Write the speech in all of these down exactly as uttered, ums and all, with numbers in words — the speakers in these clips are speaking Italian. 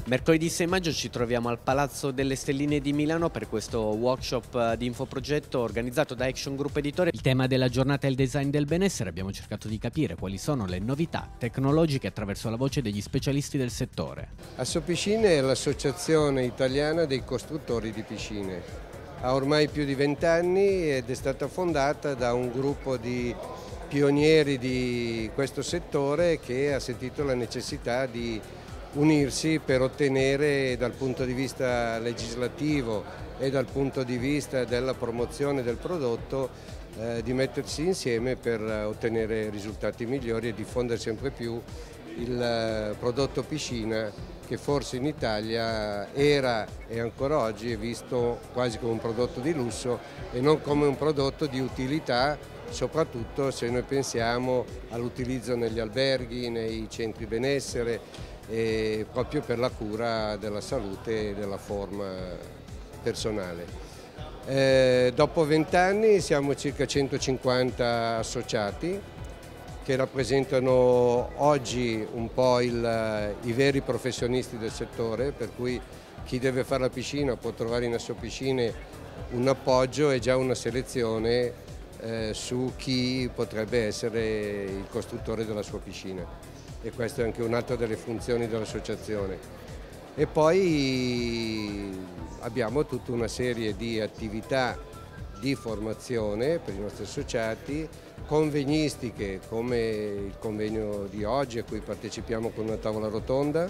Mercoledì sei maggio ci troviamo al Palazzo delle Stelline di Milano per questo workshop di infoprogetto organizzato da Action Group Editore. Il tema della giornata è il design del benessere. Abbiamo cercato di capire quali sono le novità tecnologiche attraverso la voce degli specialisti del settore. Assopiscine è l'associazione italiana dei costruttori di piscine. Ha ormai più di vent'anni ed è stata fondata da un gruppo di pionieri di questo settore che ha sentito la necessità di unirsi per ottenere dal punto di vista legislativo e dal punto di vista della promozione del prodotto eh, di mettersi insieme per ottenere risultati migliori e diffondere sempre più il prodotto piscina che forse in Italia era e ancora oggi è visto quasi come un prodotto di lusso e non come un prodotto di utilità, soprattutto se noi pensiamo all'utilizzo negli alberghi, nei centri benessere e proprio per la cura della salute e della forma personale. Eh, dopo vent'anni siamo circa centocinquanta associati che rappresentano oggi un po' il, i veri professionisti del settore, per cui chi deve fare la piscina può trovare in Assopiscine un appoggio e già una selezione eh, su chi potrebbe essere il costruttore della sua piscina. E questa è anche un'altra delle funzioni dell'associazione. E poi abbiamo tutta una serie di attività di formazione per i nostri associati, convegnistiche come il convegno di oggi a cui partecipiamo con una tavola rotonda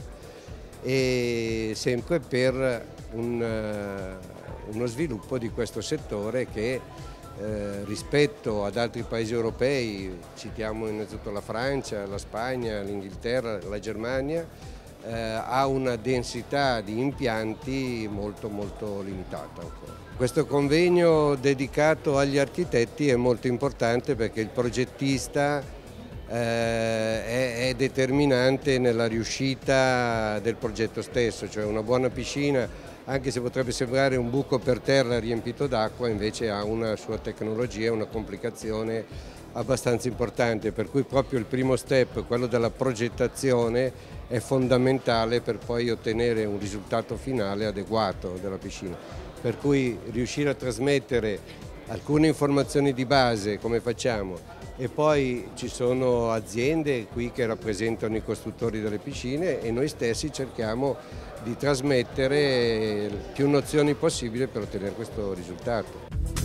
e sempre per un, uno sviluppo di questo settore che Eh, rispetto ad altri paesi europei, citiamo innanzitutto la Francia, la Spagna, l'Inghilterra, la Germania, eh, ha una densità di impianti molto molto limitata ancora. Questo convegno dedicato agli architetti è molto importante perché il progettista eh, è, è determinante nella riuscita del progetto stesso, cioè una buona piscina, anche se potrebbe sembrare un buco per terra riempito d'acqua, invece ha una sua tecnologia, una complicazione abbastanza importante, per cui proprio il primo step, quello della progettazione, è fondamentale per poi ottenere un risultato finale adeguato della piscina. Per cui riuscire a trasmettere alcune informazioni di base, come facciamo, e poi ci sono aziende qui che rappresentano i costruttori delle piscine e noi stessi cerchiamo di trasmettere più nozioni possibile per ottenere questo risultato.